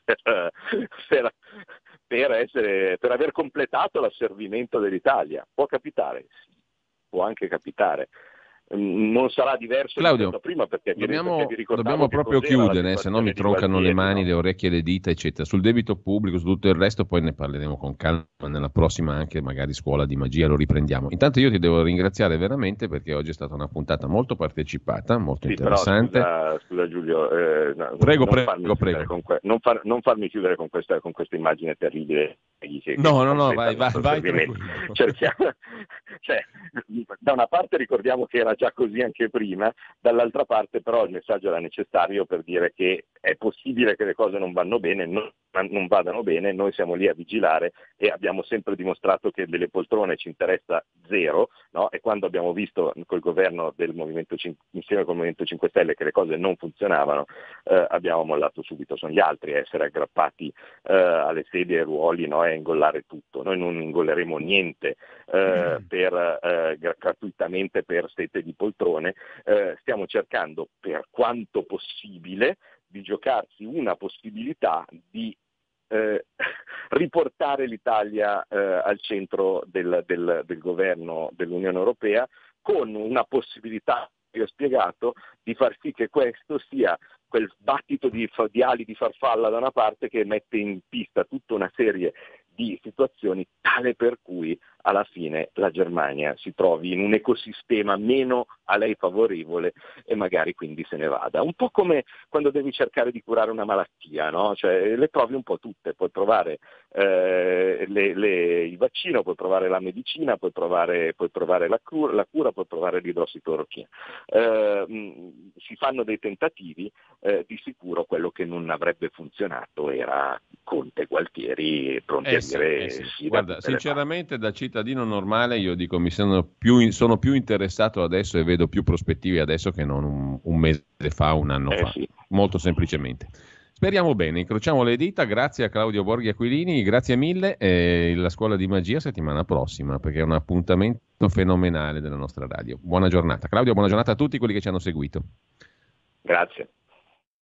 per aver completato l'asservimento dell'Italia. Può capitare, può anche capitare, non sarà diverso Claudio, rispetto a prima, perché dobbiamo proprio chiudere, se no mi troncano le mani, no? Le orecchie, le dita, eccetera. Sul debito pubblico, su tutto il resto, poi ne parleremo con calma nella prossima, anche magari scuola di magia, lo riprendiamo. Intanto io ti devo ringraziare veramente, perché oggi è stata una puntata molto partecipata, molto interessante. Però, scusa Giulio, prego. Non farmi chiudere con questa immagine terribile. No, vai. Cerchiamo, da una parte ricordiamo che era già così anche prima, dall'altra parte però il messaggio era necessario per dire che è possibile che le cose non vadano bene, non vadano bene, noi siamo lì a vigilare e abbiamo sempre dimostrato che delle poltrone ci interessa zero, no? E quando abbiamo visto col governo del insieme col Movimento 5 Stelle che le cose non funzionavano, abbiamo mollato subito. Sono gli altri a essere aggrappati alle sedie e ai ruoli, no? E ingollare tutto. Noi non ingolleremo niente gratuitamente per sete di poltrone. Stiamo cercando per quanto possibile di giocarsi una possibilità di riportare l'Italia al centro del governo dell'Unione Europea, con una possibilità, vi ho spiegato, di far sì che questo sia quel battito di ali di farfalla da una parte che mette in pista tutta una serie di situazioni tale per cui alla fine la Germania si trovi in un ecosistema meno a lei favorevole e magari quindi se ne vada. Un po' come quando devi cercare di curare una malattia, no? Cioè, le provi un po' tutte, puoi provare il vaccino, puoi provare la medicina, puoi provare la cura, puoi provare l'idrossiclorochina. Si fanno dei tentativi, di sicuro quello che non avrebbe funzionato era Conte e Gualtieri pronti a dire sì. Guarda, sinceramente da cittadino normale io dico sono più interessato adesso e vedo più prospettive adesso che non un mese fa, un anno fa, sì. Molto semplicemente. Speriamo bene, incrociamo le dita. Grazie a Claudio Borghi Aquilini, grazie mille, e la scuola di magia settimana prossima, perché è un appuntamento fenomenale della nostra radio. Buona giornata Claudio, buona giornata a tutti quelli che ci hanno seguito. Grazie.